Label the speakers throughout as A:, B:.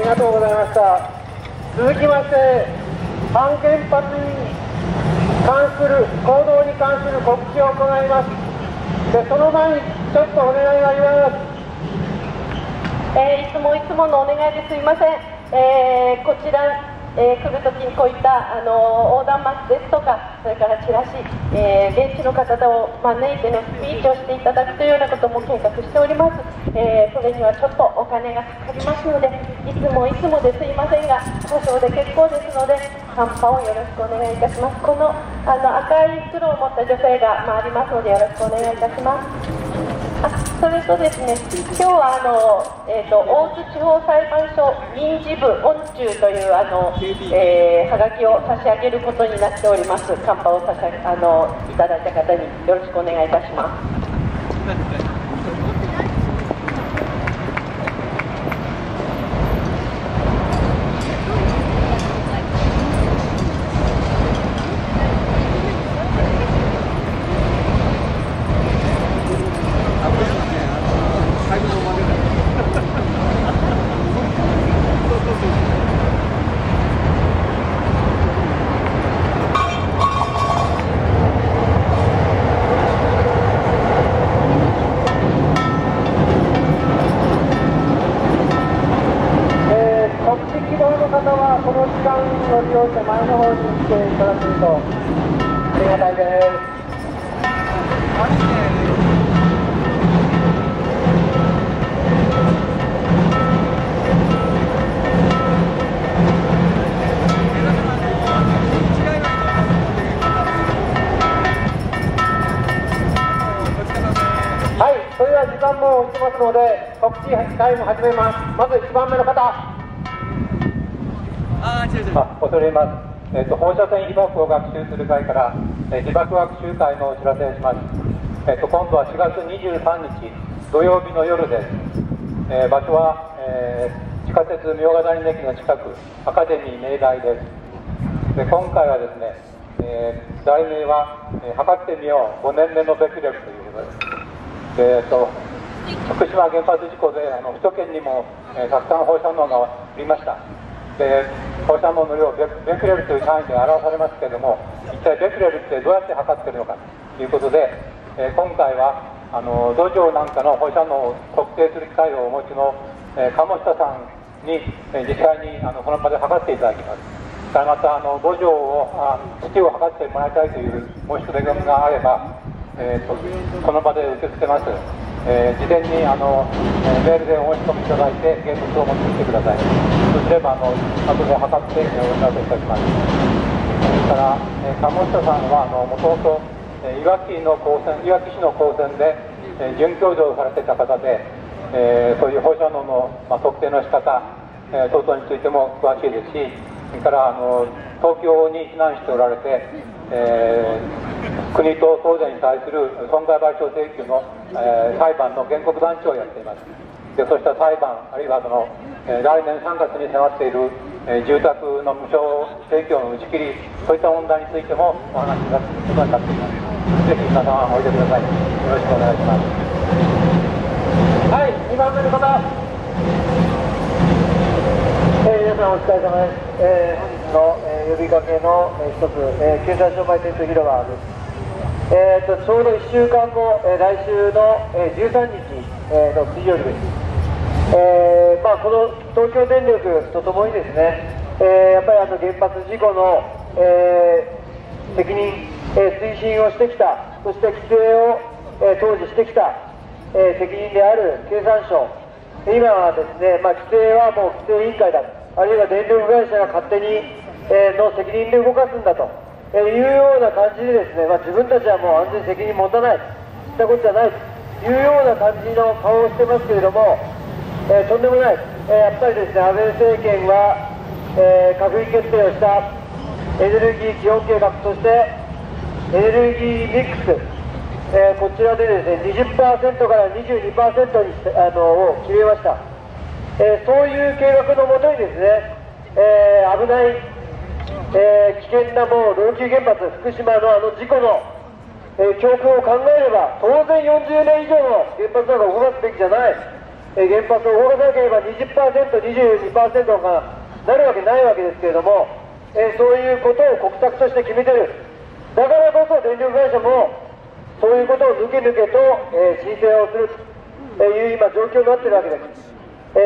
A: りがとうございました。続きまして、反原発に関する行動に関する告知を行います。で、その前にちょっとお願いがあります。
B: いつものお願いですいません。こちら、来るときにこういった横断幕ですとか、それからチラシ、現地の方を招いてのスピーチをしていただくというようなことも計画しております。それにはちょっとお金がかかりますので、いつもですいませんが、多少で結構ですので、参加をよろしくお願いいたします。この赤い袋を持った女性が回りますので、よろしくお願いいたします。それとですね、今日は大津地方裁判所民事部音中というはがきを差し上げることになっております。カンパをいただいた方によろしくお願いいたします。
A: 前の方に来ていただけるとありがたいです。はい、それでは時間も押してますので告知タイム始めます。まず1番目の方。恐れ入ります。放射線被爆を学習する会から被爆学習会のお知らせをします。今度は4月23日土曜日の夜です。場所は、地下鉄茗ヶ谷駅の近くアカデミー明大です。で、今回はですね、題名は、測ってみよう5年目のベクレルということです。福島原発事故で首都圏にも、たくさん放射能がありました。で、放射能の量ベクレルという単位で表されますけれども、一体ベクレルってどうやって測っているのかということで、今回は土壌なんかの放射能を測定する機械をお持ちの、鴨下さんに、実際にこの場で測っていただきます。また土壌を土を測ってもらいたいという申し込みがあれば、この場で受け付けます。事前にメールでお申し込みいただいて現物を持ってきてください。そうすれば後で測ってお知らせいたします。それから鴨下さんはもともといわき市の高専で准教授をされていた方で、そういう放射能の特定の仕方等々についても詳しいですし、それから東京に避難しておられて、国と東電に対する損害賠償請求の、裁判の原告団長をやっています。で、そうした裁判、あるいは来年3月に迫っている、住宅の無償提供の打ち切り、そういった問題についてもお話しいただくことになっています。ぜひ皆様おいでください。よろしくお願いします。はい、2番目の方。皆さんお疲れ様です。本日の、呼びかけの、一つ、経済商売テント広場です。ちょうど1週間後、来週の、13日、の水曜日です。この東京電力とともにですね、やっぱり原発事故の、責任、推進をしてきた、そして規制を、当時してきた、責任である経産省、今はですね、規制はもう規制委員会だ、あるいは電力会社が勝手に、の責任で動かすんだというような感じでですね、自分たちはもう安全責任持たない、したことじゃないというような感じの顔をしてますけれども、とんでもない、やっぱりですね、安倍政権は、閣議決定をしたエネルギー基本計画としてエネルギーミックス、こちらでですね 20% から 22% にを決めました。そういう計画のもとにですね、危ない、危険なもう老朽原発福島の事故の、教訓を考えれば当然40年以上の原発なんか動かすべきじゃない、
C: 原発を動かさなければ 20%、22% がなるわけないわけですけれども、そういうことを国策として決めてる。だからこそ電力会社もそういうことを抜け抜けと、申請をするという今状況になっているわけです。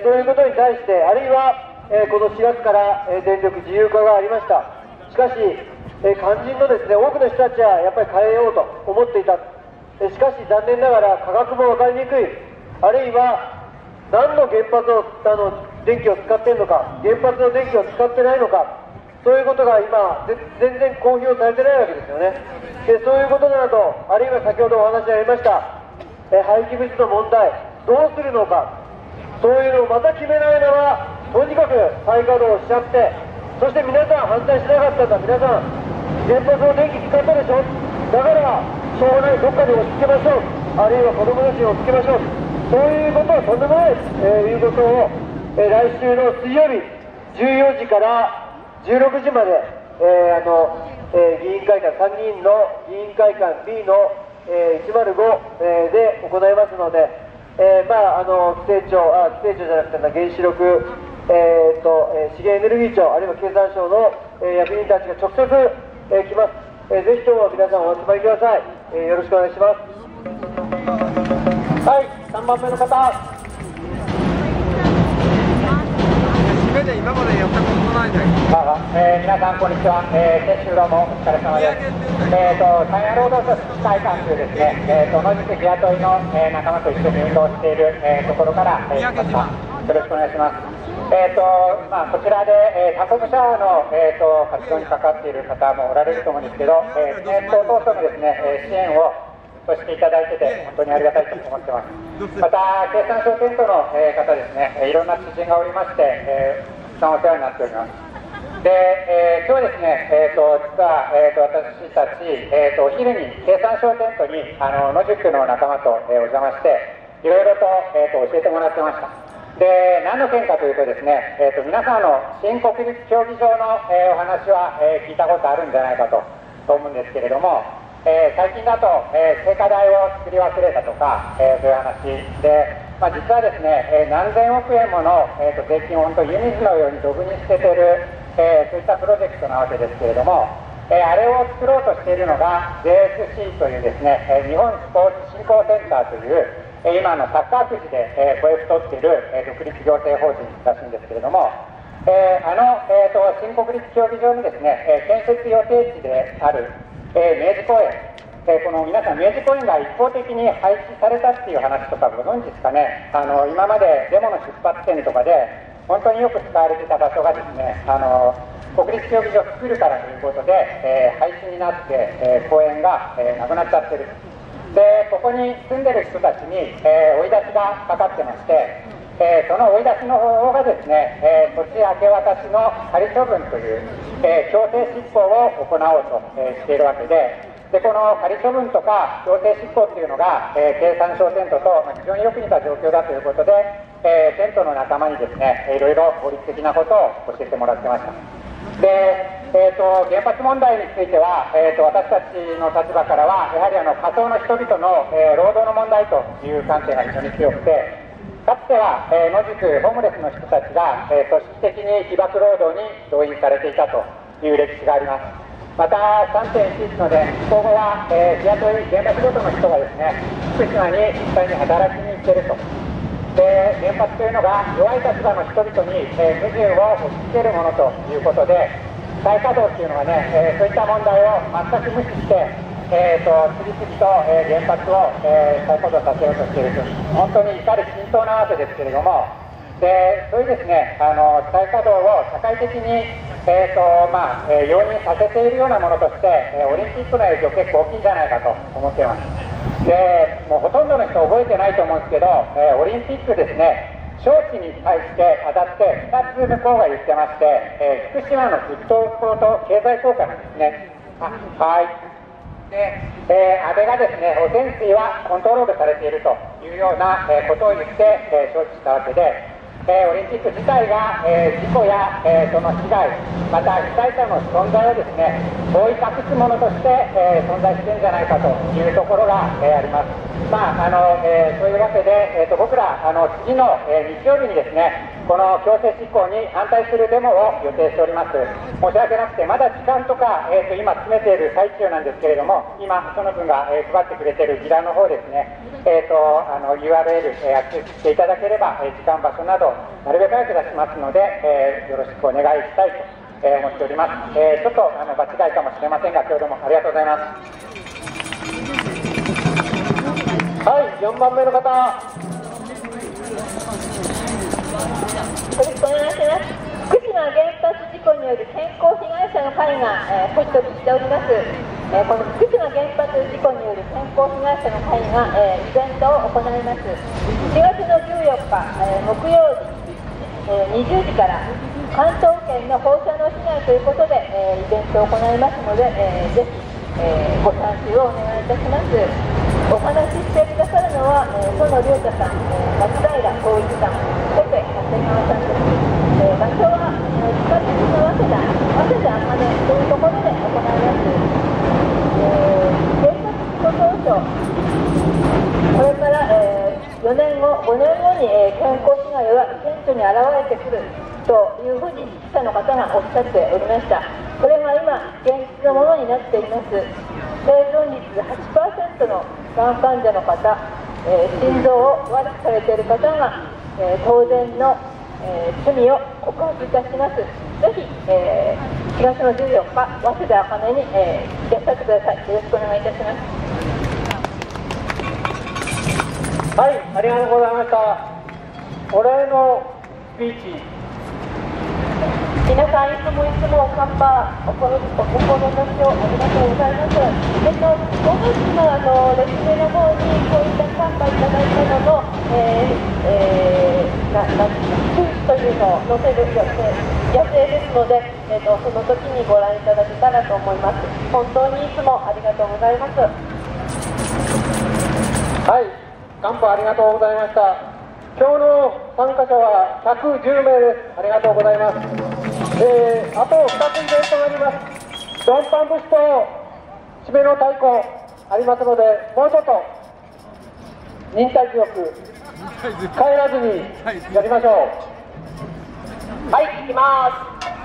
C: そういうことに対して、あるいは、この4月から、電力自由化がありました。しかし、肝心のですね、多くの人たちはやっぱり変えようと思っていた。しかし残念ながら価格も分かりにくい、あるいは何の原発の電気を使っているのか、原発の電気を使ってないのか、そういうことが今、全然公表されてないわけですよね。そういうことなど、あるいは先ほどお話ありました、廃棄物の問題、どうするのか、そういうのをまた決めないまま、とにかく再稼働しちゃって、そして皆さん反対しなかったんだ、皆さん、原発の電気使ったでしょ、だからしょうがない、どっかに押し付けましょう、あるいは子供たちに押し付けましょう、そういうことはとんでもない、いうことを、来週の水曜日、14時から16時まで、議員会館、参議院の議員会館 B の、105、で行いますので、規制庁じゃなくて原子力、資源エネルギー庁、あるいは経産省の、役人たちが直接、来ます。ぜひとも皆さんお集まりください。よろしくお願いします。
A: はい、3番目の方。
D: 今までやったことないんだけど、
A: 皆さんこんにちは、研修どうもお疲れ様です。山陽労働者福祉会館というですね、同じく日雇いの、仲間と一緒に運動している、ところから、来ました。よろしくお願いします。こちらで、タコムシャワーの、活動に関わっている方もおられると思うんですけど、ネット等々のですね、支援をとしていただいてて本当にありがたいと思ってます。また経産省テントの、方ですね、いろんな知人がおりまして、たくさんお世話になっております。で、今日ですね、実は、私たち、お昼に経産省テントに野宿の仲間と、お邪魔していろいろと、教えてもらってました。で、何の件かというとですね、皆さん新国立競技場の、お話は、聞いたことあるんじゃないかと思うんですけれども、最近だと、聖火台を作り忘れたとか、そういう話で、実はですね、何千億円もの、税金を本当湯水のようにドブに捨てている、そういったプロジェクトなわけですけれども、あれを作ろうとしているのが JSC というですね、日本スポーツ振興センターという今のサッカーくじで声太っている独立行政法人らしいんですけれども、新国立競技場にですね、建設予定地である明治公園、この皆さん明治公園が一方的に廃止されたっていう話とかご存知ですかね。今までデモの出発点とかで本当によく使われていた場所がですね、国立競技場を作るからということで、廃止になって、公園が、なくなっちゃってる。で、ここに住んでる人たちに、追い出しがかかってまして、その追い出しの方法がですね、土地明け渡しの仮処分という、強制執行を行おうと、しているわけで、この仮処分とか強制執行っていうのが、経産省テントと非常によく似た状況だということで、テントの仲間にですね、いろいろ法律的なことを教えてもらってました。で、原発問題については、私たちの立場からはやはり仮想の人々の、労働の問題という観点が非常に強くて、かつては、野宿ホームレスの人たちが、組織的に被爆労働に動員されていたという歴史があります。また 3.11 ので復興後は、日雇い原発ごとの人がですね、福島に実際に働きに行っていると。で、原発というのが弱い立場の人々に、不自由を押し付けるものということで、再稼働というのはね、そういった問題を全く無視して、次々と、原発を、再稼働させようとしていると、本当に怒り心頭なわけですけれども、で、そういうですね、再稼働を社会的に、容認させているようなものとして、オリンピックの影響結構大きいんじゃないかと思っています。で、もうほとんどの人覚えてないと思うんですけど、オリンピックですね、招致に対して当たって2つ向こうが言ってまして、福島の復興と経済効果なんですね。はい。で、安倍がですね、汚染水はコントロールされているというような、ことを言って、招致したわけで、オリンピック自体が、事故や、その被害、また被災者の存在をですね、覆い隠すものとして、存在しているんじゃないかというところが、あります。 そういうわけで、僕ら次の、日曜日にですね、この強制執行に反対するデモを予定しております。申し訳なくて、まだ時間とか、今詰めている最中なんですけれども、今、園君が、配ってくれているビラの方ですね、URL、アクセスしていただければ、時間、場所など、なるべく早く出しますので、よろしくお願いしたいと、思っております。ちょっと場違いかもしれませんが、今日どうもありがとうございます。
C: はい、4番目の方。
B: よろしくお願いします。福島原発事故による健康被害者の会が、発足しております。この福島原発事故による健康被害者の会が、イベントを行います。4月の14日、木曜日、20時から関東圏の放射能被害ということで、イベントを行いますので、ぜひ、ご参加をお願いいたします。お話ししてくださるのは、園良太さん、松平浩一さん、小手長谷川さんです。場所は地下鉄の早稲田天音というところで行います。原発事故当初、これから、4年後、5年後に、健康被害は顕著に現れてくるというふうに記者の方がおっしゃっておりました。これが今、現実のものになっています。生存率 8% のがん患者の方、心臓を悪くされている方が、当然の、罪を告白いたします。ぜひ、4月の14日、早稲田茜に、いらっしゃってください。よろしくお願いいたします。
C: はい、ありがとうございました。お礼のスピーチ。
B: 皆さん、いつもカンパお心のしをありがとうございます。5月のレジュメの方にこういったカンパいただいたのの、数値というのを載せる予定ですので、その時にご覧いただけたらと思います。本当にいつもありがとうございます。
C: はい、カンパありがとうございました。今日の参加者は110名です。ありがとうございます。あと2つイベントがあります。ドンパン節と締めの太鼓ありますので、もうちょっと忍耐強く帰らずにやりましょう。はい、行きます。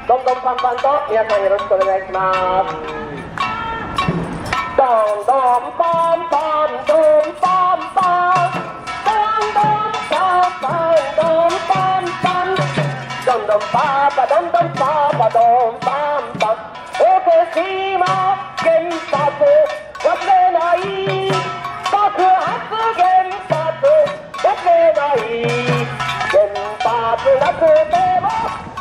C: どんどんパンパンと皆さんよろしくお願いします。どんどんパンパンどんパンパンどんどんパンパンどんパンパンどんどんパパどんどんパパどんパンパン福島原発忘れない爆発原発忘れない原発なくても